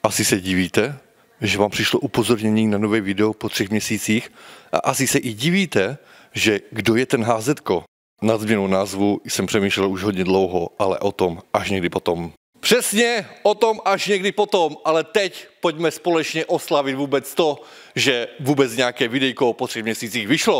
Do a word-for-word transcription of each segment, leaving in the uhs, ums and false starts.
Asi se divíte, že vám přišlo upozornění na nové video po třech měsících a asi se i divíte, že kdo je ten há zet ko. Nad změnou názvu jsem přemýšlel už hodně dlouho, ale o tom až někdy potom. Přesně, o tom až někdy potom, ale teď pojďme společně oslavit vůbec to, že vůbec nějaké videjko po třech měsících vyšlo.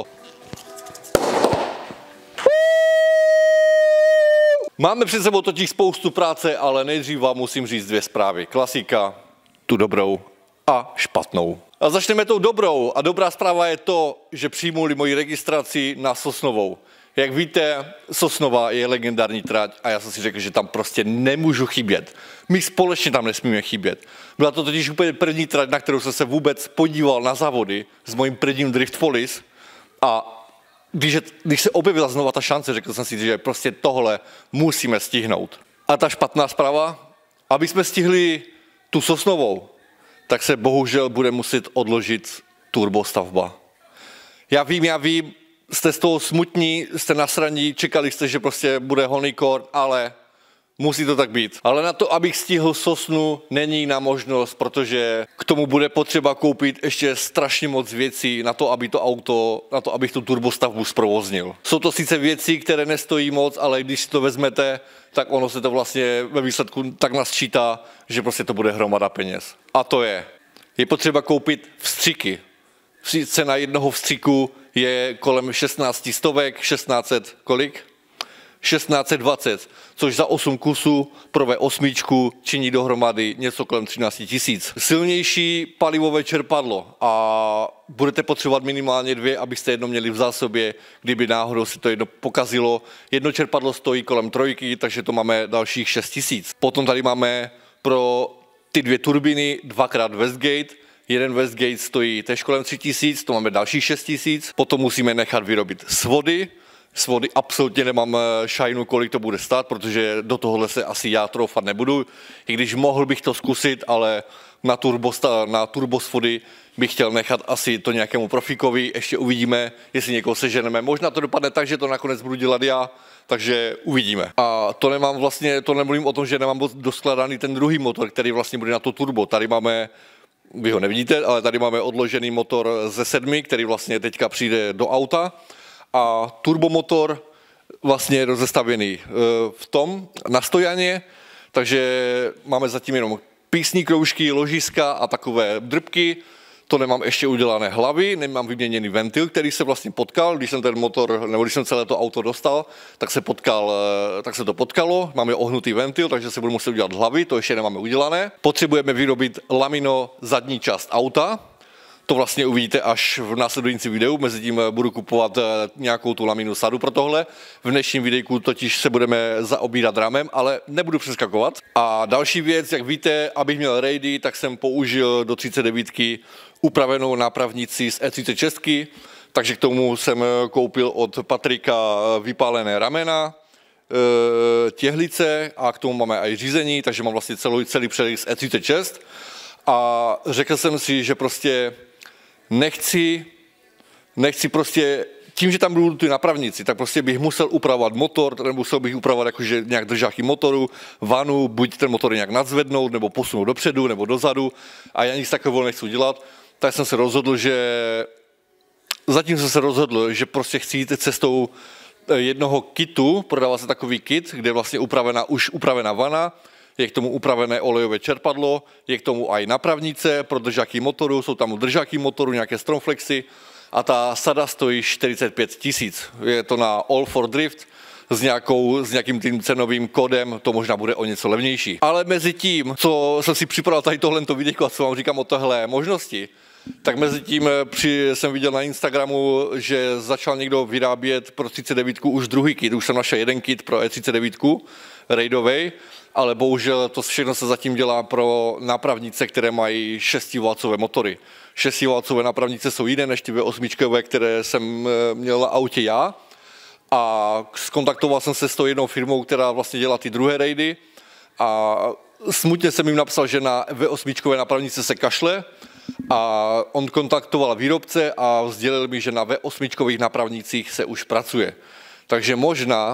Máme před sebou totiž spoustu práce, ale nejdřív vám musím říct dvě zprávy. Klasika, tu dobrou a špatnou. A začneme tou dobrou. A dobrá zpráva je to, že přijmuli moji registraci na Sosnovou. Jak víte, Sosnova je legendární trať a já jsem si řekl, že tam prostě nemůžu chybět. My společně tam nesmíme chybět. Byla to totiž úplně první trať, na kterou jsem se vůbec podíval na závody s mojím prvním Drift Police a Když, je, když se objevila znova ta šance, řekl jsem si, že prostě tohle musíme stihnout. A ta špatná zpráva, aby jsme stihli tu Sosnovou, tak se bohužel bude muset odložit turbostavba. Já vím, já vím, jste z toho smutní, jste nasraní, čekali jste, že prostě bude honeycore, ale musí to tak být. Ale na to, abych stihl Sosnu, není na možnost, protože k tomu bude potřeba koupit ještě strašně moc věcí na to, aby to auto, na to, abych tu turbostavbu zprovoznil. Jsou to sice věci, které nestojí moc, ale když si to vezmete, tak ono se to vlastně ve výsledku tak nasčítá, že prostě to bude hromada peněz. A to je, je potřeba koupit vstřiky. Cena jednoho vstřiku je kolem šestnáct stovek, šestnáct set kolik? šestnáct set dvacet, což za osm kusů pro vé osm činí dohromady něco kolem třináct tisíc. Silnější palivové čerpadlo a budete potřebovat minimálně dvě, abyste jedno měli v zásobě, kdyby náhodou si to jedno pokazilo. Jedno čerpadlo stojí kolem trojky, takže to máme dalších šest tisíc. Potom tady máme pro ty dvě turbiny dvakrát Westgate. Jeden Westgate stojí tež kolem tři tisíc, to máme dalších šest tisíc. Potom musíme nechat vyrobit svody. Svody absolutně nemám šajnu, kolik to bude stát, protože do tohohle se asi já troufat nebudu. I když mohl bych to zkusit, ale na, turbo, na turbosvody bych chtěl nechat asi to nějakému profíkovi. Ještě uvidíme, jestli někoho seženeme. Možná to dopadne tak, že to nakonec budu dělat já, takže uvidíme. A to nemám vlastně, to nemluvím o tom, že nemám doskladaný ten druhý motor, který vlastně bude na to turbo. Tady máme, vy ho nevidíte, ale tady máme odložený motor ze sedmi, který vlastně teďka přijde do auta. A turbomotor vlastně je rozestavěný v tom na stojaně, takže máme zatím jenom písní kroužky, ložiska a takové drbky. To nemám ještě udělané hlavy, nemám vyměněný ventil, který se vlastně potkal, když jsem ten motor, nebo když jsem celé to auto dostal, tak se, potkal, tak se to potkalo. Máme ohnutý ventil, takže se budu muset udělat hlavy, to ještě nemáme udělané. Potřebujeme vyrobit lamino zadní část auta. To vlastně uvidíte až v následujícím videu, mezitím budu kupovat nějakou tu laminu sadu pro tohle. V dnešním videjku totiž se budeme zaobírat ramem, ale nebudu přeskakovat. A další věc, jak víte, abych měl rejdy, tak jsem použil do třicet devět upravenou nápravnici z E třicet šest, takže k tomu jsem koupil od Patrika vypálené ramena, těhlice a k tomu máme i řízení, takže mám vlastně celý, celý předek z E třicet šest. A řekl jsem si, že prostě Nechci, nechci prostě, tím, že tam budou ty napravníci, tak prostě bych musel upravovat motor, nebo musel bych upravovat jakože nějak držáky motoru, vanu, buď ten motor nějak nadzvednout, nebo posunout dopředu, nebo dozadu a já nic takového nechci dělat, tak jsem se rozhodl, že, zatím jsem se rozhodl, že prostě chci jít cestou jednoho kitu, prodává se takový kit, kde je vlastně upravená, už upravená vana, je k tomu upravené olejové čerpadlo, je k tomu i napravnice pro držáky motoru, jsou tam držáky motoru, nějaké stromflexy a ta sada stojí čtyřicet pět tisíc. Je to na All for Drift s, nějakou, s nějakým tím cenovým kódem, to možná bude o něco levnější. Ale mezi tím, co jsem si připravil tady tohleto videjko a co vám říkám o tohle možnosti, tak mezi tím při, jsem viděl na Instagramu, že začal někdo vyrábět pro třicet devět už druhý kit. Už jsem našel jeden kit pro E třicet devět raidovej, ale bohužel to všechno se zatím dělá pro nápravnice, které mají šestivalcové motory. šestivalcové nápravnice jsou jiné než ty V osm, které jsem měl na autě já. A skontaktoval jsem se s tou jednou firmou, která vlastně dělá ty druhé raidy. A smutně jsem jim napsal, že na V osm nápravnice se kašle. A on kontaktoval výrobce a sdělil mi, že na V osm nápravnicích se už pracuje. Takže možná,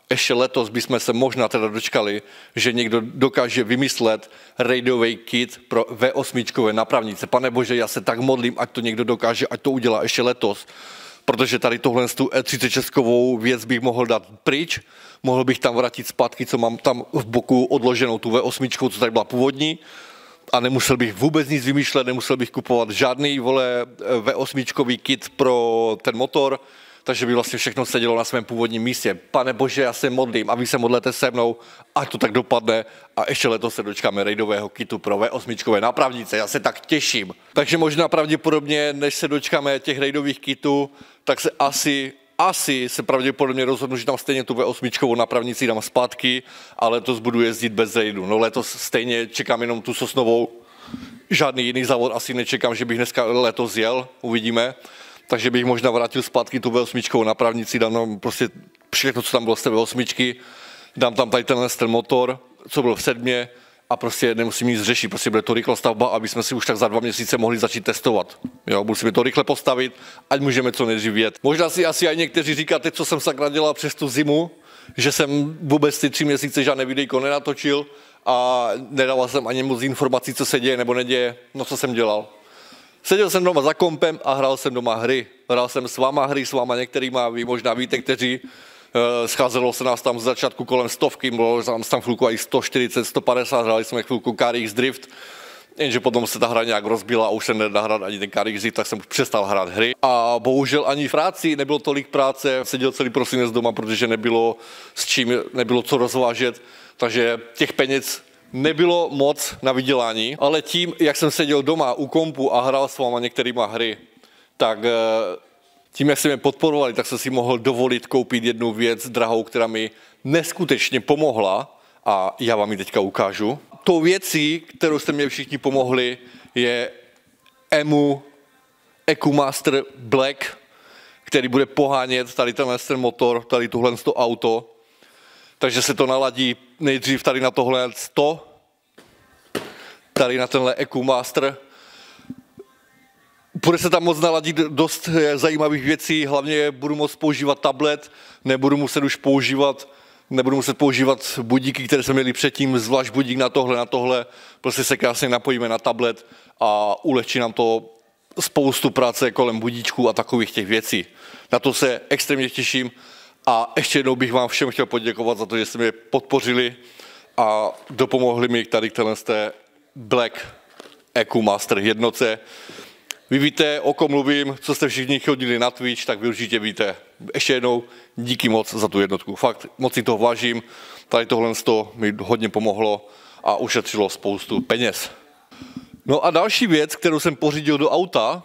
ještě letos bychom se možná teda dočkali, že někdo dokáže vymyslet raidový kit pro V osm napravnice. Pane bože, já se tak modlím, ať to někdo dokáže, ať to udělá ještě letos. Protože tady tohle tu E třicet českovou věc bych mohl dát pryč, mohl bych tam vrátit zpátky, co mám tam v boku odloženou, tu V osm, co tady byla původní, a nemusel bych vůbec nic vymýšlet, nemusel bych kupovat žádný, vole, V osm kit pro ten motor, takže by vlastně všechno sedělo na svém původním místě. Pane bože, já se modlím a vy se modlete se mnou, ať to tak dopadne a ještě letos se dočkáme raidového kitu pro V osm nápravnice, já se tak těším. Takže možná pravděpodobně, než se dočkáme těch raidových kitů, tak se asi, asi se pravděpodobně rozhodnu, že tam stejně tu V osm nápravnici dám zpátky, ale letos budu jezdit bez raidu. No letos stejně čekám jenom tu Sosnovou, žádný jiný závod asi nečekám, že bych dneska letos jel, uvidíme. Takže bych možná vrátil zpátky tu V osm nápravnici, dám tam prostě všechno, co tam bylo z té V osm, dám tam tady tenhle ten motor, co byl v sedmě, a prostě nemusím nic řešit, prostě bude to rychlá stavba, aby jsme si už tak za dva měsíce mohli začít testovat. Jo, musíme to rychle postavit, ať můžeme co nejdřív jet. Možná si asi i někteří říkáte, co jsem sakra dělal přes tu zimu, že jsem vůbec ty tři měsíce žádné videjko nenatočil a nedával jsem ani moc informací, co se děje nebo neděje. No co jsem dělal? Seděl jsem doma za kompem a hrál jsem doma hry. Hrál jsem s váma hry, s váma některýma, vy možná víte, kteří. Scházelo se nás tam z začátku kolem stovky, bylo tam chvilku i sto čtyřicet, sto padesát, hráli jsme chvilku Car X Drift, jenže potom se ta hra nějak rozbila a už jsem nedal hrát ani ten Car X Drift, tak jsem už přestal hrát hry. A bohužel ani v práci nebylo tolik práce, seděl celý prosinec doma, protože nebylo s čím, nebylo co rozvážet, takže těch peněz nebylo moc na vydělání, ale tím, jak jsem seděl doma u kompu a hrál s váma některýma hry, tak tím, jak jsme mě podporovali, tak jsem si mohl dovolit koupit jednu věc drahou, která mi neskutečně pomohla, a já vám ji teďka ukážu. Tou věcí, kterou jste mě všichni pomohli, je E M U EcoMaster Black, který bude pohánět tady tenhle ten motor, tady tohle auto. Takže se to naladí nejdřív tady na tohle sto, tady na tenhle EcoMaster. Bude se tam moc naladit dost zajímavých věcí, hlavně budu moct používat tablet, nebudu muset už používat, nebudu muset používat budíky, které jsme měli předtím, zvlášť budík na tohle, na tohle, prostě se krásně napojíme na tablet a ulehčí nám to spoustu práce kolem budíčků a takových těch věcí. Na to se extrémně těším a ještě jednou bych vám všem chtěl poděkovat za to, že jste mě podpořili a dopomohli mi tady k téhle Black EcoMaster jednoce. Vy víte, o kom mluvím, co jste všichni chodili na Twitch, tak vy určitě víte. Ještě jednou díky moc za tu jednotku. Fakt moc si toho vážím. Tady tohle mi hodně pomohlo a ušetřilo spoustu peněz. No a další věc, kterou jsem pořídil do auta,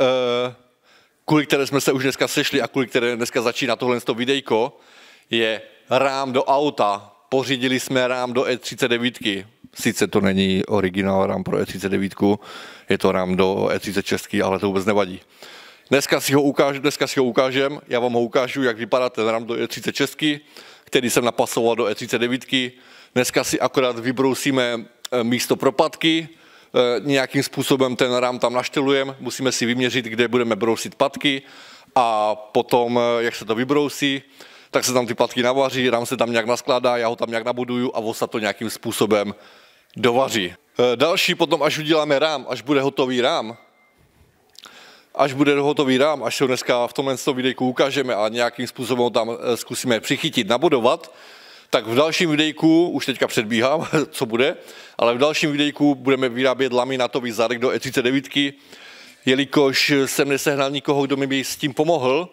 kvůli které jsme se už dneska sešli a kvůli které dneska začíná tohle videjko, je rám do auta. Pořídili jsme rám do E třicet devět. Sice to není originál rám pro E třicet devět, je to rám do E třicet český, ale to vůbec nevadí. Dneska si ho ukážu, dneska si ho ukážem, já vám ho ukážu, jak vypadá ten rám do E třicet český, který jsem napasoval do E třicet devět. Dneska si akorát vybrousíme místo propadky, nějakým způsobem ten rám tam naštelujeme, musíme si vyměřit, kde budeme brousit patky a potom, jak se to vybrousí, tak se tam ty patky navaří, rám se tam nějak naskládá, já ho tam nějak nabuduju a vosa to nějakým způsobem dovaří. Další potom, až uděláme rám, až bude hotový rám, až bude hotový rám, až se ho dneska v tomhle videjku ukážeme a nějakým způsobem ho tam zkusíme přichytit, nabudovat, tak v dalším videjku, už teďka předbíhám, co bude, ale v dalším videjku budeme vyrábět laminátový zadek do E třicet devět, jelikož jsem nesehnal nikoho, kdo mi by s tím pomohl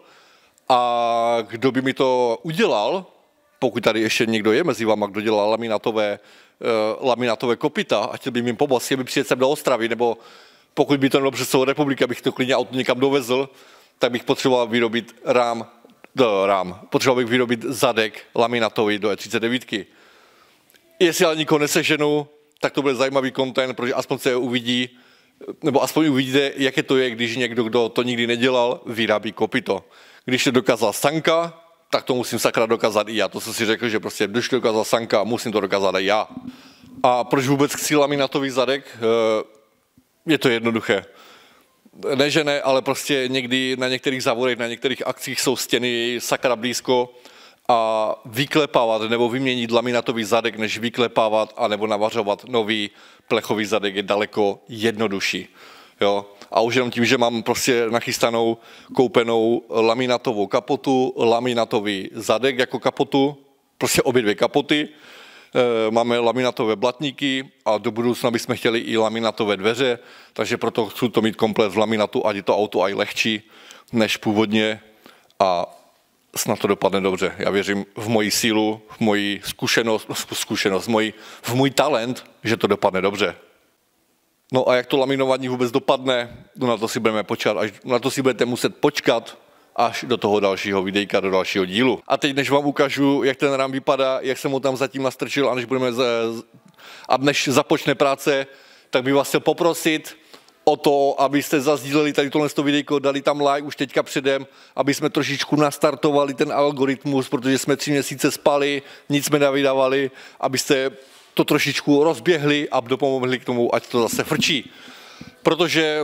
a kdo by mi to udělal, pokud tady ještě někdo je mezi váma, kdo dělá laminátové, uh, laminátové kopyta a chtěl by mi pomoct, chtěl by přijet sem do Ostravy, nebo pokud by to bylo přes celou republiku, abych to klidně auto někam dovezl, tak bych potřeboval vyrobit rám, do rám, potřeboval bych vyrobit zadek laminátový do E třicet devět. Jestli ale nikoho neseženu, tak to bude zajímavý content, protože aspoň se uvidí, nebo aspoň uvidíte, jaké to je, když někdo, kdo to nikdy nedělal, vyrábí kopyto. Když to dokázal Sanka, tak to musím sakra dokázat i já. To jsem si řekl, že prostě když to dokázal Sanka, musím to dokázat i já. A proč vůbec chci laminátový zadek? Je to jednoduché. Ne, že ne, ale prostě někdy na některých závodech, na některých akcích jsou stěny sakra blízko a vyklepávat nebo vyměnit laminatový zadek, než vyklepávat a nebo navařovat nový plechový zadek je daleko jednodušší. Jo? A už jenom tím, že mám prostě nachystanou, koupenou laminatovou kapotu, laminatový zadek jako kapotu, prostě obě dvě kapoty, e, máme laminatové blatníky a do budoucna bychom chtěli i laminatové dveře, takže proto chci to mít komplet z laminatu, ať je to auto aj lehčí než původně a snad to dopadne dobře. Já věřím v moji sílu, v moji zkušenost, zkušenost v, moji, v můj talent, že to dopadne dobře. No a jak to laminování vůbec dopadne, no na to si budeme počkat, až na to si budete muset počkat až do toho dalšího videjka, do dalšího dílu. A teď, než vám ukážu, jak ten rám vypadá, jak jsem ho tam zatím nastrčil a než budeme z... a než započne práce, tak bych vás chtěl poprosit o to, abyste zazdíleli tady tohle videjko, dali tam like už teďka předem, aby jsme trošičku nastartovali ten algoritmus, protože jsme tři měsíce spali, nic jsme nevydávali, abyste to trošičku rozběhli a dopomohli k tomu, ať to zase frčí. Protože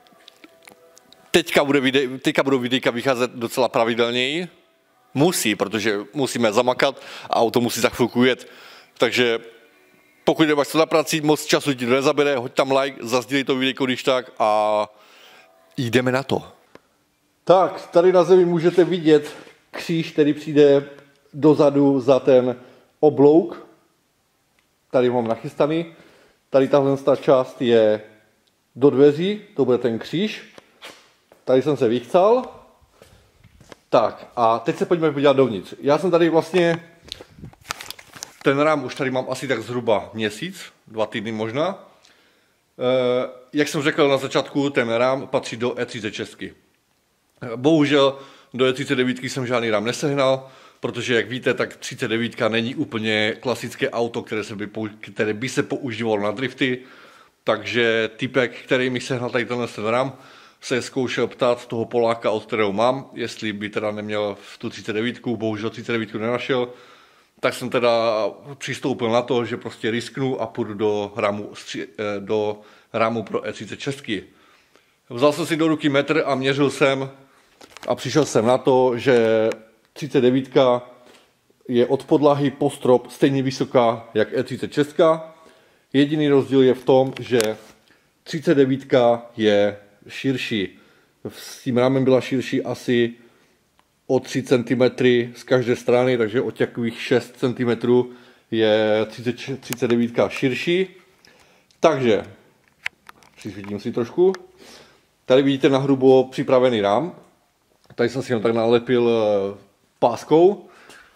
teďka, bude videj, teďka budou videjka vycházet docela pravidelněji. Musí, protože musíme zamakat a auto musí za chvilku jet. Takže pokud jdeš na práci, moc času ti to nezabere, hoď tam like, zazdílej to videjko, když tak a jdeme na to. Tak, tady na zemi můžete vidět kříž, který přijde dozadu za ten oblouk. Tady mám nachystaný. Tady tahle část je do dveří, to bude ten kříž. Tady jsem se vychcal. Tak a teď se pojďme podívat dovnitř. Já jsem tady vlastně, ten rám už tady mám asi tak zhruba měsíc, dva týdny možná. E, jak jsem řekl na začátku, ten rám patří do E třicet šest. Bohužel do E třicet devět jsem žádný rám nesehnal, protože jak víte, tak třicet devět není úplně klasické auto, které, se by, které by se používalo na drifty, takže typek, který mi sehnal tady tenhle ten rám, se zkoušel ptát toho Poláka, od kterého mám, jestli by teda neměl v tu třicet devět, bohužel třicet devět nenašel, tak jsem teda přistoupil na to, že prostě risknu a půjdu do rámu, do rámu pro E třicet šest. Vzal jsem si do ruky metr a měřil jsem a přišel jsem na to, že třicet devět je od podlahy po strop stejně vysoká jak E třicet šest. Jediný rozdíl je v tom, že třicet devět je širší. S tím rámem byla širší asi o tři centimetry z každé strany, takže o takových šest centimetrů je třicet devět širší. Takže, přisvítím si trošku, tady vidíte nahrubo připravený rám. Tady jsem si ho tak nalepil páskou.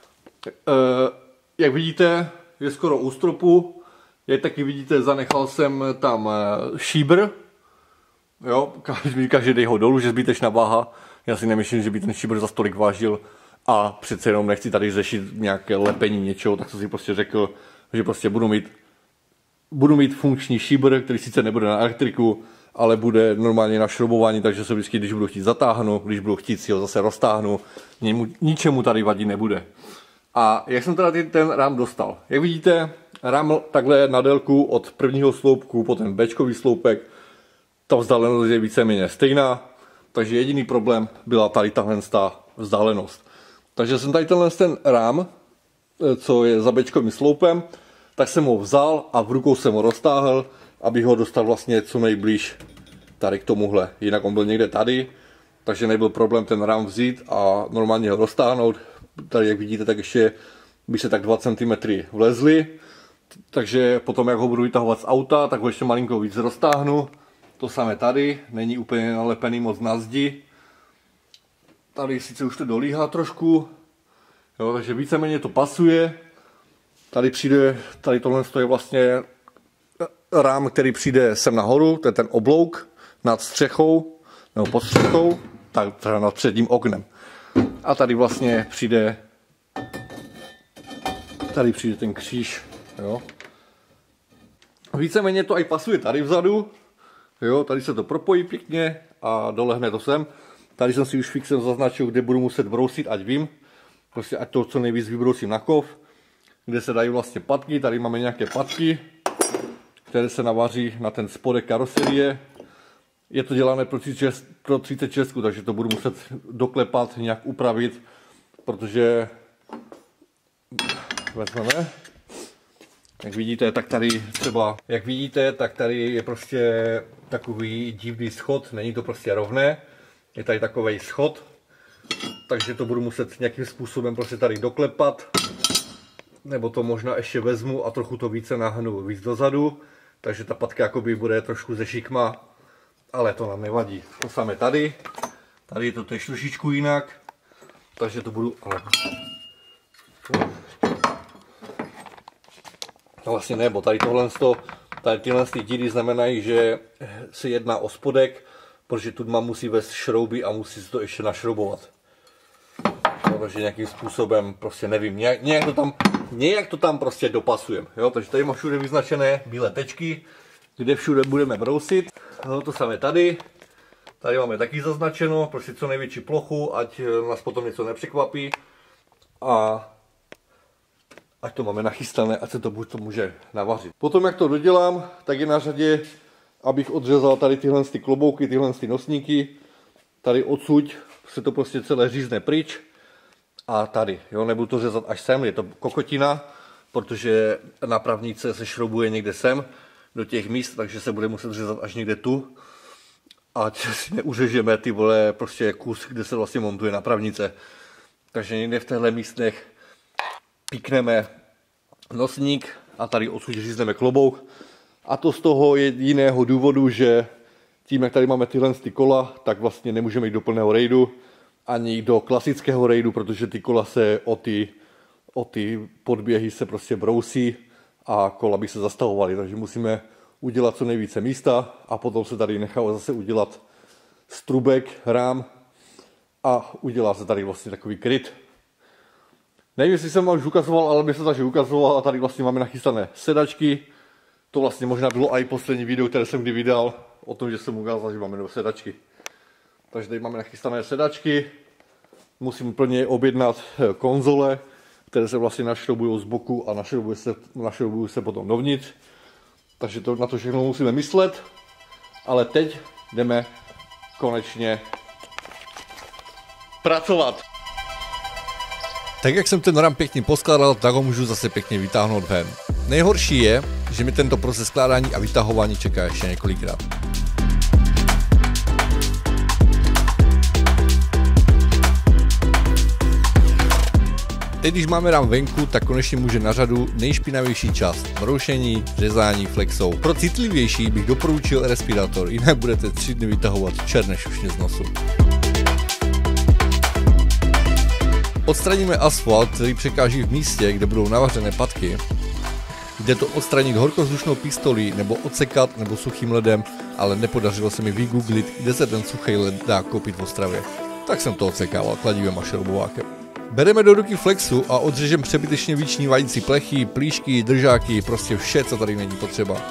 Jak vidíte, je skoro u stropu. Jak taky vidíte, zanechal jsem tam šíbr. Jo, každý, každý dej ho dolů, že zbytečná váha. Já si nemyslím, že by ten šíbr za stolik vážil a přece jenom nechci tady řešit nějaké lepení něčeho, tak jsem si prostě řekl, že prostě budu mít, budu mít funkční šíbr, který sice nebude na elektriku, ale bude normálně na šroubování, takže se vždycky, když budu chtít, zatáhnu, když budu chtít, si ho zase roztáhnu, ničemu tady vadit nebude. A jak jsem teda ten rám dostal? Jak vidíte, rám takhle na délku od prvního sloupku po ten béčkový sloupek, ta vzdálenost je víceméně stejná, takže jediný problém byla tady tahle vzdálenost. Takže jsem tady tenhle ten rám, co je za béčkovým sloupem, tak jsem ho vzal a v rukou jsem ho roztáhl, abych ho dostal vlastně co nejblíž tady k tomuhle. Jinak on byl někde tady, takže nebyl problém ten rám vzít a normálně ho roztáhnout. Tady jak vidíte, tak ještě by se tak dva centimetry vlezly. Takže potom, jak ho budu vytahovat z auta, tak ho ještě malinko víc roztáhnu. To samé tady, není úplně nalepený moc na zdi. Tady sice už to dolíhá trošku, jo, takže víceméně to pasuje. Tady přijde, tady tohle je vlastně rám, který přijde sem nahoru, to je ten oblouk nad střechou, nebo pod střechou, tak třeba nad předním oknem. A tady vlastně přijde, tady přijde ten kříž, jo. Víceméně to i pasuje tady vzadu, jo, tady se to propojí pěkně a dolehne to sem. Tady jsem si už fixem zaznačil, kde budu muset brousit, ať vím, prostě ať to co nejvíc vybrousím na kov, kde se dají vlastně patky, tady máme nějaké patky, které se navaří na ten spodek karoserie. Je to dělané pro třicet šest, takže to budu muset doklepat, nějak upravit, protože vezmeme. Jak vidíte, tak tady třeba, jak vidíte, tak tady je prostě takový divný schod, není to prostě rovné. Je tady takový schod, takže to budu muset nějakým způsobem prostě tady doklepat. Nebo to možná ještě vezmu a trochu to více nahnu víc dozadu. Takže ta patka jakoby bude trošku ze šikma, ale to nám nevadí. To samé tady. Tady je to tež trošičku jinak, takže to budu, ale... No vlastně ne, bo tady tohle, tady tyhle díry znamenají, že se jedná o spodek, protože tu mám musí vést šrouby a musí se to ještě našroubovat. No, takže nějakým způsobem, prostě nevím, nějak, nějak, to tam, nějak to tam prostě dopasujem. Jo? Takže tady mám všude vyznačené bílé tečky, kde všude budeme brousit. No, to samé tady. Tady máme taky zaznačeno, prostě co největší plochu, ať nás potom něco nepřekvapí. A ať to máme nachystané, ať se to buď to může navařit. Potom jak to dodělám, tak je na řadě, abych odřezal tady tyhle ty klobouky, tyhle ty nosníky. Tady odsud se to prostě celé řízne pryč. A tady, jo, nebudu to řezat až sem, je to kokotina, protože nápravnice se šroubuje někde sem, do těch míst, takže se bude muset řezat až někde tu. Ať si neuřežeme ty vole prostě kus, kde se vlastně montuje nápravnice. Takže někde v těchto místech píkneme nosník a tady odsud řízneme klobouk. A to z toho je jiného důvodu, že tím, jak tady máme tyhle ty kola, tak vlastně nemůžeme jít do plného rejdu, ani do klasického rejdu, protože ty kola se o ty, o ty podběhy se prostě brousí a kola by se zastavovaly. Takže musíme udělat co nejvíce místa a potom se tady nechá zase udělat strubek, rám a udělá se tady vlastně takový kryt. Nevím, jestli jsem vám už ukazoval, ale mě se takže ukazoval a tady vlastně máme nachystané sedačky. To vlastně možná bylo i poslední video, které jsem kdy vydal o tom, že jsem ukázal, že máme nové sedačky. Takže tady máme nachystané sedačky. Musím plně objednat konzole, které se vlastně našroubují z boku a našroubují se, našroubují se potom dovnitř. Takže to, na to všechno musíme myslet. Ale teď jdeme konečně pracovat. Tak jak jsem ten ram pěkně poskládal, tak ho můžu zase pěkně vytáhnout ven. Nejhorší je, že mi tento proces skládání a vytahování čeká ještě několikrát. Teď, když máme rám venku, tak konečně může na řadu nejšpinavější část. Broušení, řezání, flexou. Pro citlivější bych doporučil respirátor, jinak budete tři dny vytahovat černé šušně z nosu. Odstraníme asfalt, který překáží v místě, kde budou navařené patky. Jde to odstranit horkozdušnou pistolí, nebo odsekat, nebo suchým ledem, ale nepodařilo se mi vygooglit, kde se ten suchý led dá koupit v Ostravě. Tak jsem to odsekával kladivem a šroubovákem. Bereme do ruky flexu a odřežeme přebytečně vyčnívající plechy, plíšky, držáky, prostě vše, co tady není potřeba.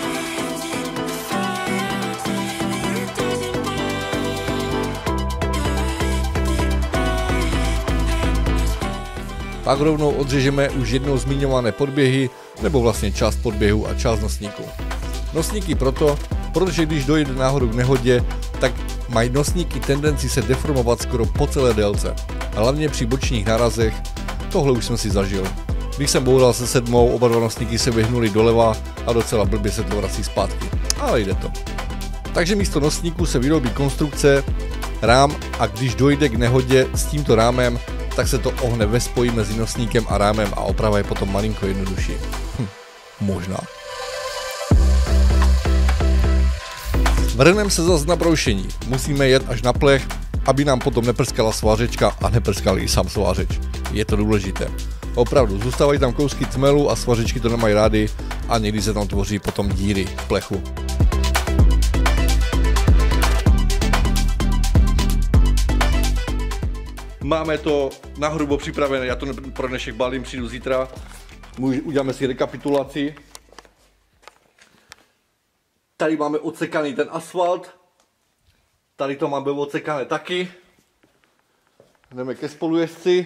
Pak rovnou odřežeme už jednou zmiňované podběhy, nebo vlastně část podběhu a část nosníku. Nosníky proto, protože když dojde náhodou k nehodě, tak mají nosníky tendenci se deformovat skoro po celé délce. Hlavně při bočních nárazech, tohle už jsem si zažil. Když jsem boural se sedmou, oba dva nosníky se vyhnuli doleva a docela blbě se to vrací zpátky. Ale jde to. Takže místo nosníku se vyrobí konstrukce, rám a když dojde k nehodě s tímto rámem, tak se to ohne ve spoji mezi nosníkem a rámem a oprava je potom malinko jednodušší. Hm, možná. Vrhneme se zase na broušení. Musíme jet až na plech, aby nám potom neprskala svářečka a neprskal i sám svářeč. Je to důležité. Opravdu, zůstávají tam kousky tmelu a svařečky to nemají rády a někdy se tam tvoří potom díry v plechu. Máme to nahrubo připravené, já to pro dnešek balím, přijdu zítra. Uděláme si rekapitulaci. Tady máme odsekaný ten asfalt. Tady to máme odsekané taky. Jdeme ke spolujezdci.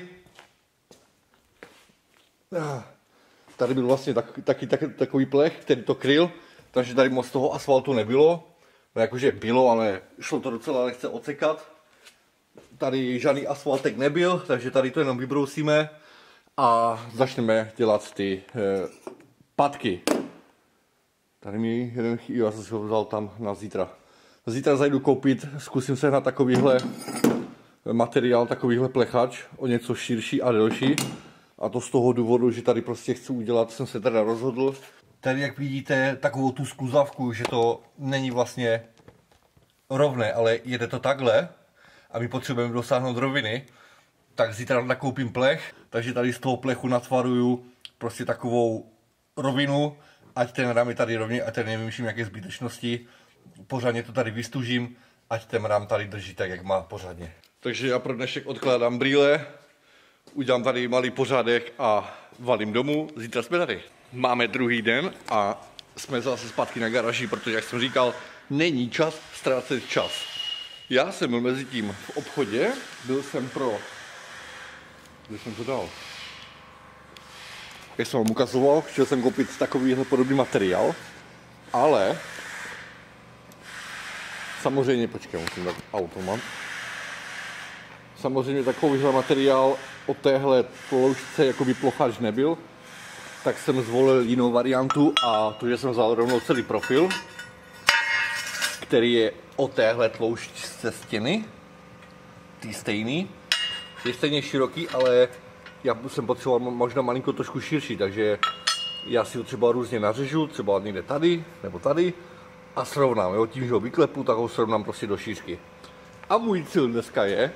Tady byl vlastně tak, taky tak, takový plech, který to kryl, takže tady moc toho asfaltu nebylo. No jakože bylo, ale šlo to docela lehce odsekat. Tady žádný asfaltek nebyl, takže tady to jenom vybrousíme a začneme dělat ty eh, patky. Tady mi jeden chybí, já jsem si ho vzal tam na zítra. Zítra zajdu koupit, zkusím sehnat takovýhle materiál, takovýhle plechač, o něco širší a delší. A to z toho důvodu, že tady prostě chci udělat, jsem se teda rozhodl. Tady jak vidíte takovou tu skluzavku, že to není vlastně rovné, ale jede to takhle a my potřebujeme dosáhnout roviny, tak zítra nakoupím plech, takže tady z toho plechu natvaruju prostě takovou rovinu, ať ten rám je tady rovně, ať tady nevymýšlím nějaké zbytečnosti, pořádně to tady vystužím, ať ten rám tady drží tak, jak má pořádně. Takže já pro dnešek odkládám brýle, udělám tady malý pořádek a valím domů, zítra jsme tady. Máme druhý den a jsme zase zpátky na garáži, protože jak jsem říkal, není čas ztrácet čas. Já jsem byl mezi tím v obchodě, byl jsem pro... Kde jsem to dal? Jak jsem vám ukazoval, chtěl jsem koupit takovýhle podobný materiál, ale samozřejmě, počkej, musím dát automat. Samozřejmě takovýhle materiál od téhle ploušťce jakoby plochač nebyl, tak jsem zvolil jinou variantu a to, že jsem vzal rovnou celý profil, který je o téhle tloušťce stěny, tý stejný, je stejně široký, ale já jsem potřeboval možná malinko trošku širší, takže já si ho třeba různě nařežu, třeba někde tady nebo tady a srovnám, jo? Tím, že ho vyklepu, tak ho srovnám prostě do šířky. A můj cíl dneska je,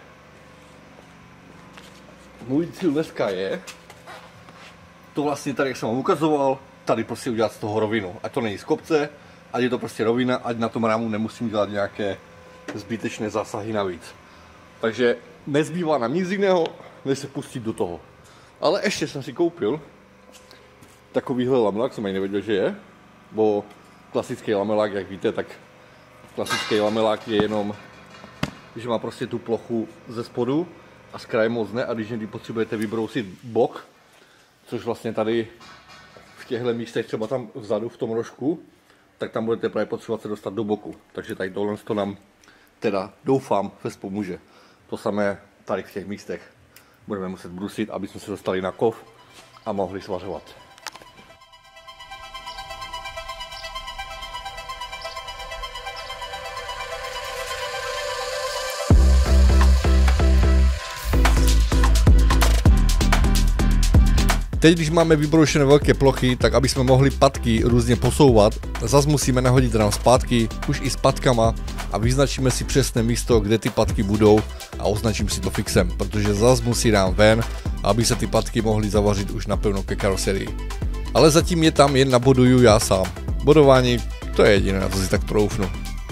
můj cíl dneska je, to vlastně tady, jak jsem vám ukazoval, tady prostě udělat z toho rovinu. Ať to není z kopce, ať je to prostě rovina, ať na tom rámu nemusím dělat nějaké zbytečné zásahy navíc. Takže nezbývá nám nic jiného, než se pustit do toho. Ale ještě jsem si koupil takovýhle lamelák, jsem ani nevěděl, že je, bo klasický lamelák, jak víte, tak klasický lamelák je jenom, že má prostě tu plochu ze spodu a z kraje moc ne, a když někdy potřebujete vybrousit bok, což vlastně tady v těchto místech, třeba tam vzadu v tom rožku, tak tam budete právě potřebovat se dostat do boku. Takže tady tohle to nám teda doufám fest pomůže. To samé tady v těch místech budeme muset brusit, aby jsme se dostali na kov a mohli svařovat. Teď, když máme vybroušené velké plochy, tak aby jsme mohli patky různě posouvat, zas musíme nahodit rám zpátky, už i s patkama, a vyznačíme si přesné místo, kde ty patky budou, a označím si to fixem, protože zas musí rám ven, aby se ty patky mohly zavařit už napevno ke karoserii. Ale zatím je tam jen naboduju já sám. Bodování, to je jediné, na to si tak troufnu.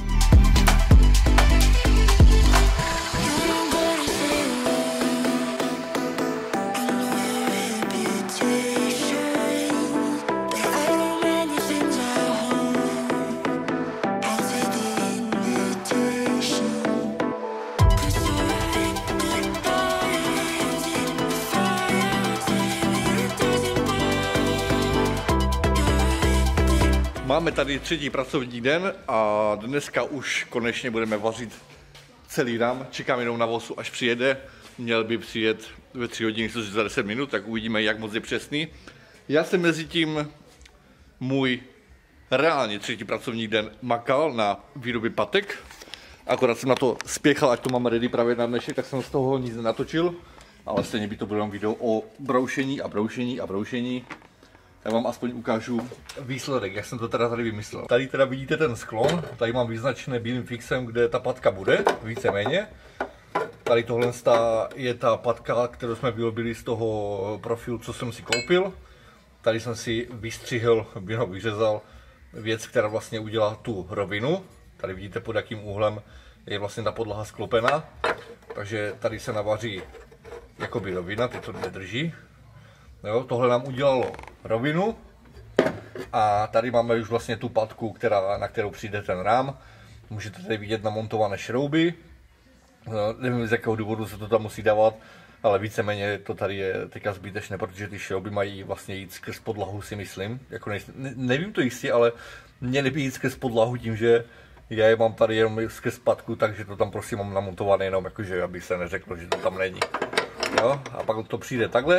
Máme tady třetí pracovní den a dneska už konečně budeme vařit celý rám. Čekám jenom na vosu, až přijede. Měl by přijet ve tři hodiny, což za deset minut, tak uvidíme, jak moc je přesný. Já jsem mezi tím můj reálně třetí pracovní den makal na výrobě patek. Akorát jsem na to spěchal, ať to mám ready právě na dnešek, tak jsem z toho nic nenatočil. Ale stejně by to bylo video o broušení a broušení a broušení. Já vám aspoň ukážu výsledek, jak jsem to teda tady vymyslel. Tady teda vidíte ten sklon, tady mám vyznačené bílým fixem, kde ta patka bude, víceméně. Tady tohle je ta patka, kterou jsme vyrobili z toho profilu, co jsem si koupil. Tady jsem si vystřihl, no, vyřezal věc, která vlastně udělá tu rovinu. Tady vidíte, pod jakým úhlem je vlastně ta podlaha sklopená. Takže tady se navaří jakoby rovina, teď to nedrží. Jo, tohle nám udělalo rovinu a tady máme už vlastně tu patku, která, na kterou přijde ten rám. Můžete tady vidět namontované šrouby. No, nevím, z jakého důvodu se to tam musí dávat, ale víceméně to tady je teďka zbytečné, protože ty šrouby mají vlastně jít skrz podlahu, si myslím. Jako ne, nevím to jistě, ale měly by jít skrz podlahu tím, že já je mám tady jenom skrz patku, takže to tam prostě mám namontované jenom, jakože aby se neřeklo, že to tam není. Jo? A pak to přijde takhle.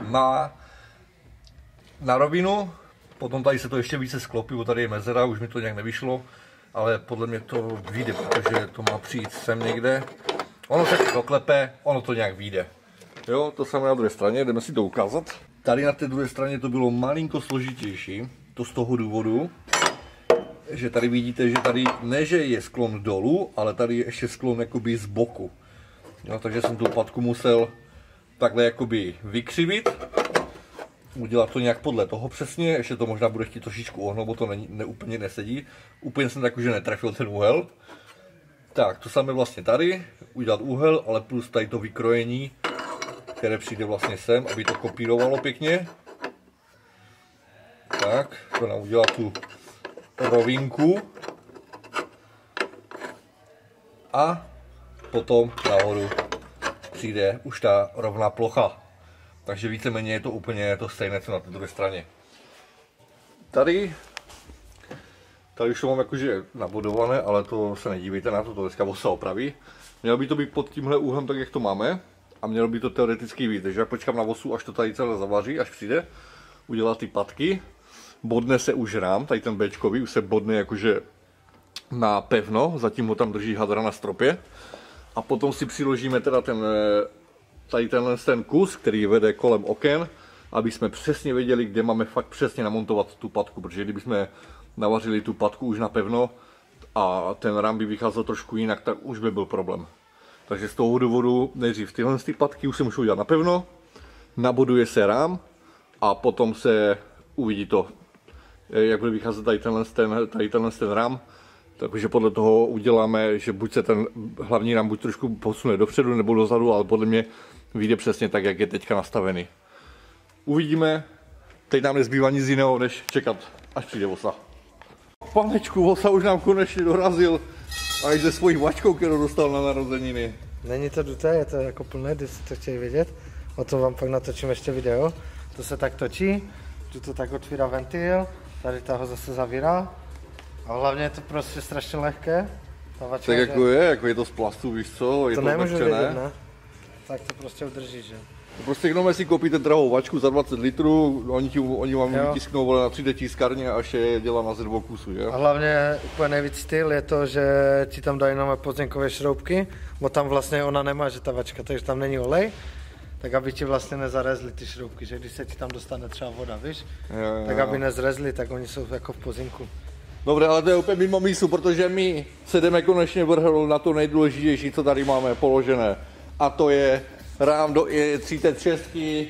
Na, na rovinu, potom tady se to ještě více sklopí, bo tady je mezera, už mi to nějak nevyšlo, ale podle mě to vyjde, protože to má přijít sem někde. Ono se to klepe, ono to nějak vyjde. Jo, to samé na druhé straně, jdeme si to ukázat. Tady na té druhé straně to bylo malinko složitější, to z toho důvodu, že tady vidíte, že tady ne, že je sklon dolů, ale tady je ještě sklon jakoby z boku. Jo, takže jsem tu patku musel takhle jakoby vykřivit, udělat to nějak podle toho přesně, ještě to možná bude chtít trošičku ohnout, bo to ne, ne, úplně nesedí. Úplně jsem tak, že netrefil ten úhel. Tak, to samé vlastně tady, udělat úhel, ale plus tady to vykrojení, které přijde vlastně sem, aby to kopírovalo pěkně. Tak, to nám udělat tu rovinku. A potom nahoru přijde už ta rovná plocha. Takže víceméně je to úplně to stejné, co na té druhé straně. Tady, tady už to mám jakože nabudované, ale to se nedívejte na to, to dneska se opraví. Mělo by to být pod tímhle úhlem tak, jak to máme. A mělo by to teoreticky být, takže já počkám na vosu, až to tady celé zavaří, až přijde. Udělat ty patky. Bodne se už rám, tady ten béčkový už se bodne jakože na pevno, zatím ho tam drží hadra na stropě. A potom si přiložíme teda ten, tady tenhle ten kus, který vede kolem oken, aby jsme přesně věděli, kde máme fakt přesně namontovat tu patku, protože kdybychom navařili tu patku už na pevno a ten rám by vycházel trošku jinak, tak už by byl problém. Takže z toho důvodu nejdřív tyhle ty patky už se můžou udělat napevno, nabuduje se rám a potom se uvidí to, jak bude vycházet tady tenhle ten, tady tenhle ten rám. Takže podle toho uděláme, že buď se ten hlavní rám buď trošku posune dopředu nebo dozadu, ale podle mě vyjde přesně tak, jak je teďka nastavený. Uvidíme, teď nám nezbývá nic jiného, než čekat, až přijde vosa. Panečku, vosa už nám konečně dorazil. A i se svojí vačkou, kterou dostal na narozeniny. Není to duté, je to jako plné, když to chtějí vidět. O tom vám pak natočím ještě video. To se tak točí, tu to tak otvírá ventil, tady ta ho zase zavírá. A hlavně je to prostě strašně lehké. Ta vačka, tak jako je, jako je to z plastu, víš co, je to to nemůžu vlhčené. vědět, ne? Tak to prostě udrží, že? Prostě jenom si koupíte drahou vačku za dvacet litrů, oni, ti, oni vám jo. vytisknou vole, na tři dé tiskárně a až je dělá na ze dvou kusů, že? A hlavně úplně nejvíc styl je to, že ti tam dají nové podziemkové šroubky, bo tam vlastně ona nemá, že ta vačka, takže tam není olej, tak aby ti vlastně nezarezly ty šroubky, že když se ti tam dostane třeba voda, víš, jo, jo, tak aby nezrezly, tak oni jsou jako v pozimku. Dobré, ale to je úplně mimo mísu, protože my se jdeme konečně vrhnout na to nejdůležitější, co tady máme položené. A to je rám do E třicet šest,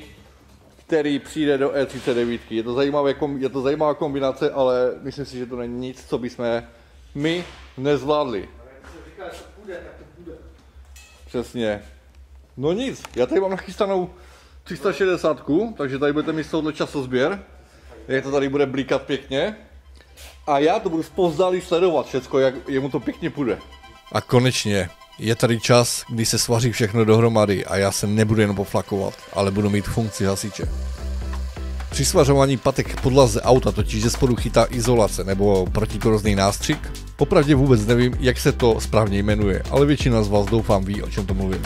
který přijde do E třicet devět. Je to, zajímavé, je to zajímavá kombinace, ale myslím si, že to není nic, co bychom my nezvládli. Ale jak se říká, že to půjde, tak to půjde. Přesně. No nic, já tady mám nachystanou tři sta šedesát, takže tady budete mít z tohohle časozběr. Jak to tady bude blikat pěkně. A já to budu zpovzdálí sledovat všecko, jak jemu to pěkně půjde. A konečně je tady čas, kdy se svaří všechno dohromady a já se nebudu jen poflakovat, ale budu mít funkci hasiče. Při svařování patek k podlaze auta totiž ze spodu chytá izolace nebo protikorozný nástřik. Popravdě vůbec nevím, jak se to správně jmenuje, ale většina z vás doufám ví, o čem to mluvím.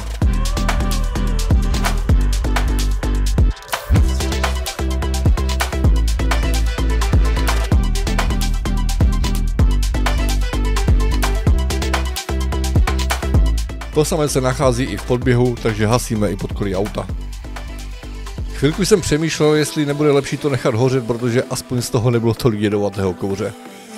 To samé se nachází i v podběhu, takže hasíme i podkoly auta. Chvilku jsem přemýšlel, jestli nebude lepší to nechat hořet, protože aspoň z toho nebylo tolik jedovatého kouře.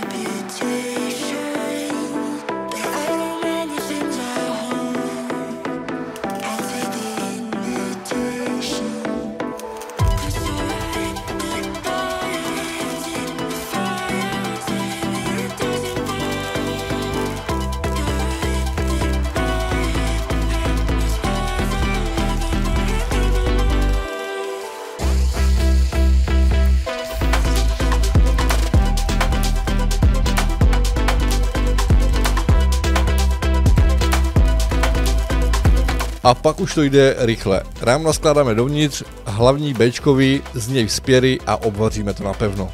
A pak už to jde rychle. Rám naskládáme dovnitř, hlavní béčkový, z něj vzpěry a obvaříme to napevno.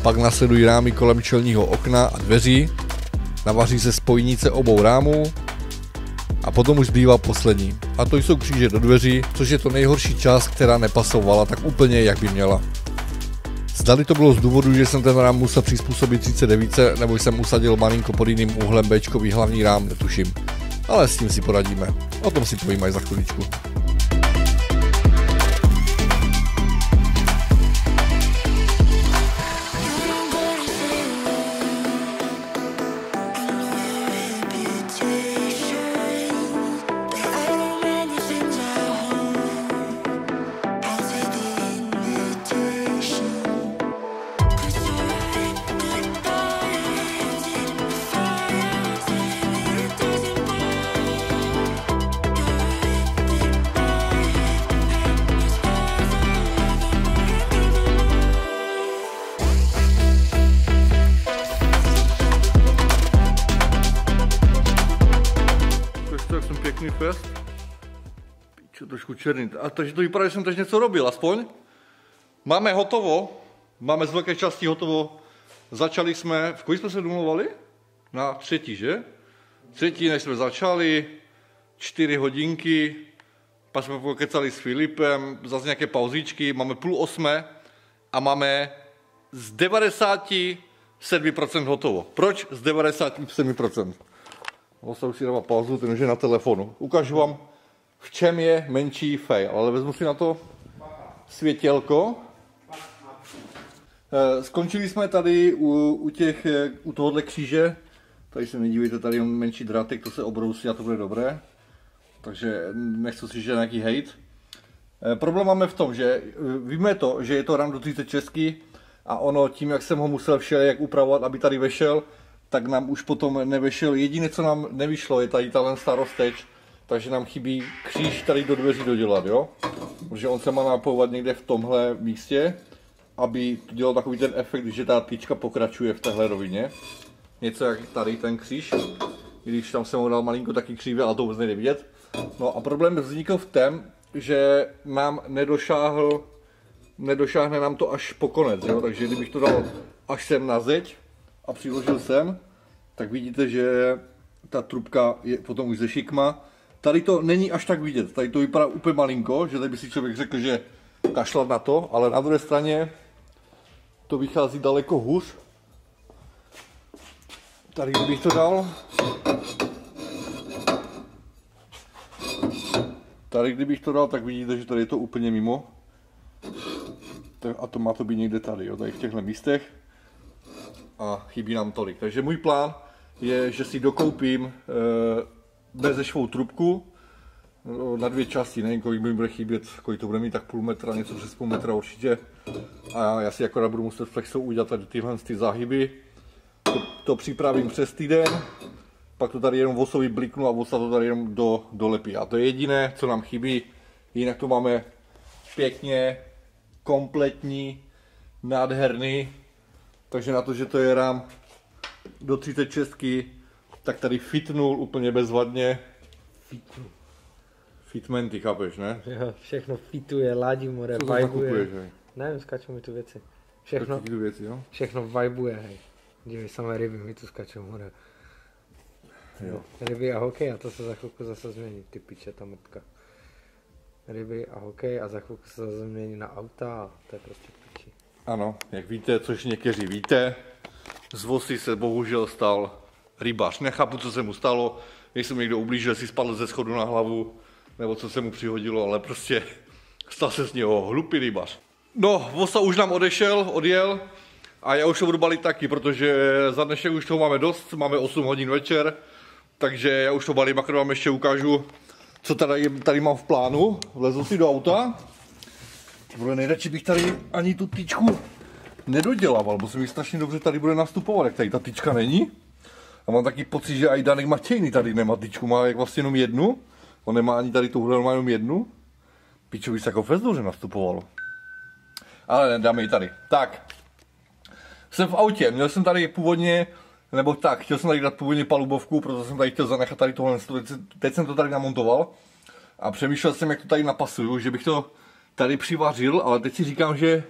Pak následují rámy kolem čelního okna a dveří, navaří se spojnice obou rámů a potom už zbývá poslední. A to jsou kříže do dveří, což je to nejhorší část, která nepasovala tak úplně, jak by měla. Zdali to bylo z důvodu, že jsem ten rám musel přizpůsobit třicet devět, nebo jsem usadil malinko pod jiným úhlem Bčkový hlavní rám, netuším. Ale s tím si poradíme. O tom si povím až za chviličku. Fest. Píčo, trošku černý. A takže to vypadá, že jsem teď něco robil, aspoň. Máme hotovo, máme z velké části hotovo. Začali jsme, v kolik jsme se domluvali? Na třetí, že? Třetí, než jsme začali, čtyři hodinky, pak jsme pokecali s Filipem, zase nějaké pauzičky, máme půl osmé a máme z devadesát sedm procent hotovo. Proč z devadesát sedm procent? Vlastně už si dává pauzu, ten už je na telefonu. Ukážu vám, v čem je menší fail, ale vezmu si na to světělko. Skončili jsme tady u, u, těch, u tohohle kříže. Tady se nedívejte, tady je menší drátek, to se obrousí a to bude dobré. Takže nechci si žít nějaký hejt. Problém máme v tom, že víme to, že je to rám do třicet český a ono tím, jak jsem ho musel všelijak upravovat, aby tady vešel, tak nám už potom nevešel. Jediné, co nám nevyšlo, je tady ta rozteč, takže nám chybí kříž tady do dveří dodělat, jo? Protože on se má napojovat někde v tomhle místě, aby to dělal takový ten efekt, že ta tyčka pokračuje v téhle rovině. Něco jak tady ten kříž, i když tam jsem ho dal malinko taky křívě, ale to vůbec nejde vidět. No a problém vznikl v tom, že nám nedošáhl, nedošáhne nám to až po konec, jo? Takže kdybych to dal až sem na zeď, a přiložil jsem, tak vidíte, že ta trubka je potom už ze šikma. Tady to není až tak vidět, tady to vypadá úplně malinko, že tady by si člověk řekl, že kašlat na to, ale na druhé straně to vychází daleko hůř. Tady kdybych to dal, tady kdybych to dal, tak vidíte, že tady je to úplně mimo. A to má to být někde tady, jo, tady v těchto místech. A chybí nám tolik. Takže můj plán je, že si dokoupím e, bezešvou trubku na dvě části, nevím, kolik mi bude chybět, kolik to bude mít, tak půl metra, něco přes půl metra určitě. A já si akorát budu muset flexou udělat tady tyhle ty záhyby. To, to připravím přes týden, pak to tady jenom vosový bliknu a vosa to tady jenom do, dolepí. A to je jediné, co nám chybí, jinak to máme pěkně, kompletní, nádherný. Takže na to, že to je rám do třicet šest, tak tady fitnul úplně bezvadně. Fitnu. Fitmenty, chápeš, ne? Jo, všechno fituje, ladí, more, co vibuje. Nevím, skáčou mi tu věci. Všechno, tu věci, jo? Všechno vibuje, hej. Dívej, samé ryby mi tu skáčou, more. Jo. Ryby a hokej a to se za chvilku zase změní, ty piče, ta mrtka. Ryby a hokej a za chvilku se zase změní na auta a to je prostě piči. Ano, jak víte, což někteří víte, z Vosy se bohužel stal rybář. Nechápu, co se mu stalo, jestli mu někdo ublížil, si spadl ze schodu na hlavu, nebo co se mu přihodilo, ale prostě stal se z něho hlupý rybář. No, Vosa už nám odešel, odjel a já už to budu balit taky, protože za dnešek už toho máme dost, máme osm hodin večer, takže já už to balím, akorát vám ještě ukážu, co tady, tady mám v plánu. Vlezu si do auta. Bude nejradši bych tady ani tu tyčku nedodělával, bo se mi strašně dobře tady bude nastupovat, jak tady ta tyčka není. A mám taky pocit, že i Danek Matějný tady nemá tyčku, má jak vlastně jenom jednu. On nemá ani tady tuhle, má jenom jednu. Pičo, by se jako fest dobře nastupovalo. Ale ne, dáme ji tady. Tak. Jsem v autě, měl jsem tady původně, nebo tak, chtěl jsem tady dát původně palubovku, proto jsem tady chtěl zanechat tady tohle, teď jsem to tady namontoval. A přemýšlel jsem, jak to tady napasuju, že bych to tady přivařil, ale teď si říkám, že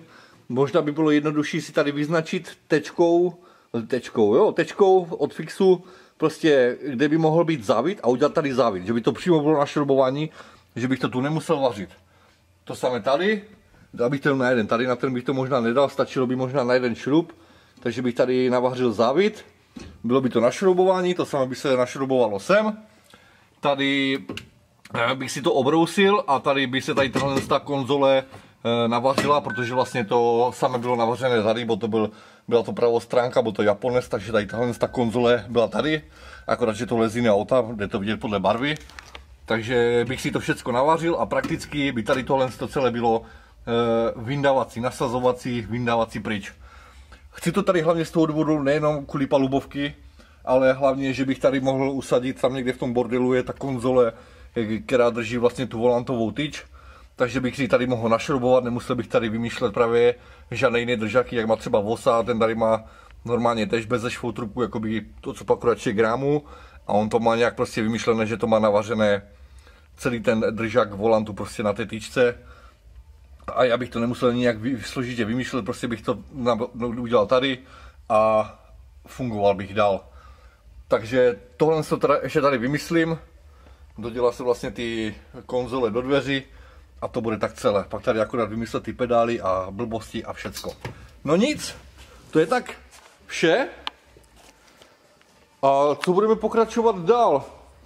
možná by bylo jednodušší si tady vyznačit tečkou, tečkou, jo, tečkou od fixu, prostě kde by mohl být závit a udělat tady závit, že by to přímo bylo na šroubování, že bych to tu nemusel vařit. To samé tady, dal bych to na jeden, tady na ten bych to možná nedal, stačilo by možná na jeden šroub, takže bych tady navařil závit, bylo by to na šroubování, to samé by se našroubovalo sem, tady bych si to obrousil a tady by se tady tahle ta konzole navařila, protože vlastně to samé bylo navařené tady, bo to byl, byla to pravostránka, bo to Japonec, takže tady tahle ta konzole byla tady, akorát, že to lezí na auta, jde to vidět podle barvy. Takže bych si to všechno navařil a prakticky by tady tohle to celé bylo e, vyndávací, nasazovací, vyndávací pryč. Chci to tady hlavně z toho důvodu nejenom kvůli palubovky, ale hlavně, že bych tady mohl usadit, tam někde v tom bordelu je ta konzole, která drží vlastně tu volantovou tyč. Takže bych si tady mohl našroubovat, nemusel bych tady vymýšlet právě žádné jiné držaky, jak má třeba Vosa, ten tady má normálně tež bez zešvou trubku, jakoby to, co pak šest gramů. A on to má nějak prostě vymyšlené, že to má navařené celý ten držák volantu prostě na té tyčce. A já bych to nemusel nějak složitě vymýšlet, prostě bych to udělal tady a fungoval bych dál. Takže tohle to teda ještě tady vymyslím, dodělal se vlastně ty konzole do dveří a to bude tak celé. Pak tady akorát vymyslet ty pedály a blbosti a všecko. No nic, to je tak vše. A co budeme pokračovat dál?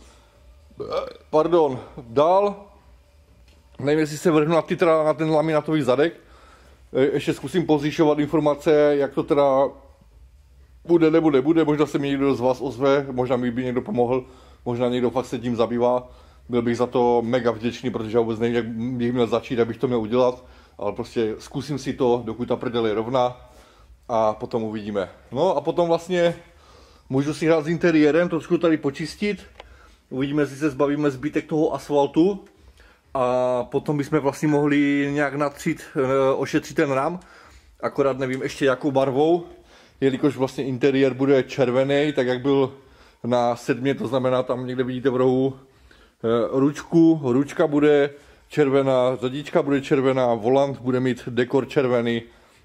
Pardon, dál. Nevím, jestli se vrhnu na, ty, teda na ten laminatový zadek. Ještě zkusím pozjišťovat informace, jak to teda bude, nebude, bude. Možná se mi někdo z vás ozve, možná mi by někdo pomohl, možná někdo fakt se tím zabývá. Byl bych za to mega vděčný, protože já vůbec nevím, jak bych měl začít, jak bych to měl udělat. Ale prostě zkusím si to, dokud ta prdel je rovná a potom uvidíme. No a potom vlastně můžu si hrát s interiérem, trošku tady počistit. Uvidíme, jestli se zbavíme zbytek toho asfaltu. A potom bychom vlastně mohli nějak natřít, ošetřit ten rám. Akorát nevím ještě jakou barvou. Jelikož vlastně interiér bude červený, tak jak byl na sedmě, to znamená tam někde vidíte v rohu ručku. Ručka bude červená, řadička bude červená, volant bude mít dekor červený.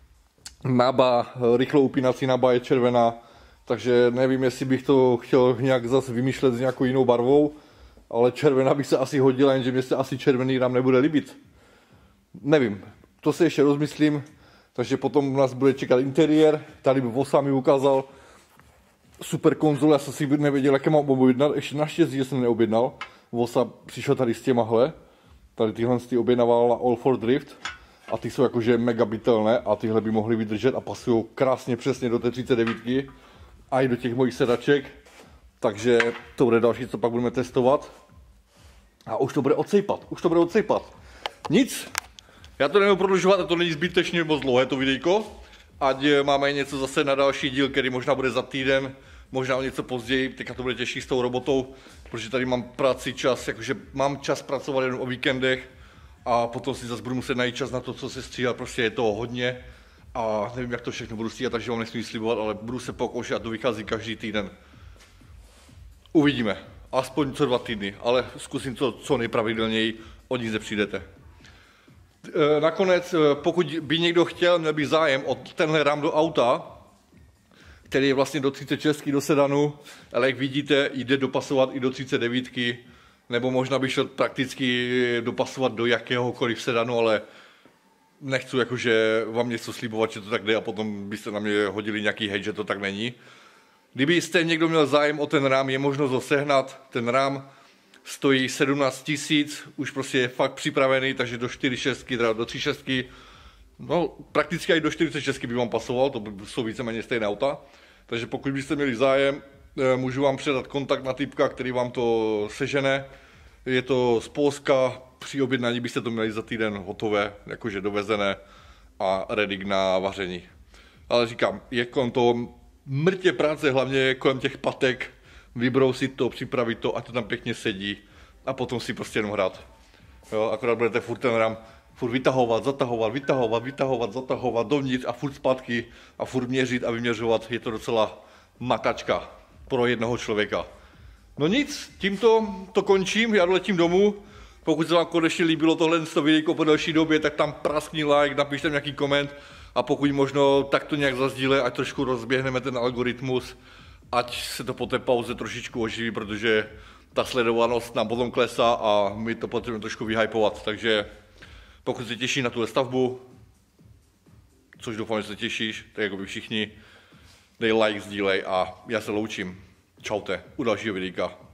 Naba, rychlou upínací naba je červená. Takže nevím, jestli bych to chtěl nějak zase vymýšlet s nějakou jinou barvou, ale červená by se asi hodila, jenže mě se asi červený rám nebude líbit. Nevím, to se ještě rozmyslím, takže potom nás bude čekat interiér, tady by Vosa mi ukázal super konzole, já jsem si nevěděl, jaké mám objednat, ještě naštěstí, že jsem neobjednal. Vosa přišel tady s těmahle, tady tyhle ty objednával All for Drift a ty jsou jakože mega bytelné a tyhle by mohly vydržet a pasují krásně přesně do té třicet devět a i do těch mojich sedaček, takže to bude další, co pak budeme testovat a už to bude odsejpat, už to bude odsejpat. Nic, já to nebudu prodlužovat a to není zbytečně moc dlouhé to videjko, ať máme něco zase na další díl, který možná bude za týden, možná o něco později, teďka to bude těžší s tou robotou, protože tady mám práci čas, jakože mám čas pracovat jen o víkendech a potom si zase budu muset najít čas na to, co se stříhat, prostě je toho hodně a nevím, jak to všechno budu stříhat, takže vám nesmím slibovat, ale budu se pokoušet a to vychází každý týden. Uvidíme, aspoň co dva týdny, ale zkusím to co nejpravidelněji, od nic nepřijdete. Nakonec, pokud by někdo chtěl, měl by zájem o tenhle rám do auta, který je vlastně do třicet šest do sedanu, ale jak vidíte, jde dopasovat i do třicet devět, nebo možná by šel prakticky dopasovat do jakéhokoliv sedanu, ale nechci jakože vám něco slibovat, že to tak jde a potom byste na mě hodili nějaký hejt, že to tak není. Kdybyste někdo měl zájem o ten rám, je možnost ho sehnat. Ten rám stojí sedmnáct tisíc, už prostě je fakt připravený, takže do čtyři šest, do tři šest, no prakticky i do čtyřicet šest by vám pasoval, to jsou víceméně stejné auta. Takže pokud byste měli zájem, můžu vám předat kontakt na typka, který vám to sežene. Je to z Polska, při objednání byste to měli za týden hotové, jakože dovezené a ready na vaření. Ale říkám, je kolem toho mrtě práce, hlavně kolem těch patek, vybrousit to, připravit to, ať to tam pěkně sedí a potom si prostě jenom hrát. Jo, akorát budete furt ten rám furt vytahovat, zatahovat, vytahovat, vytahovat, zatahovat dovnitř a furt zpátky a furt měřit a vyměřovat. Je to docela makačka pro jednoho člověka. No nic, tímto to končím, já doletím domů. Pokud se vám konečně líbilo tohle videjko po delší době, tak tam praskni like, napište nějaký koment A pokud možno, tak to nějak zazdíle, ať trošku rozběhneme ten algoritmus, ať se to po té pauze trošičku oživí, protože ta sledovanost nám potom klesá a my to potřebujeme trošku vyhypovat. Takže pokud se těší na tuhle stavbu, což doufám, že se těšíš, tak jako by všichni, dej like, sdílej a já se loučím. Čaute, u dalšího videa.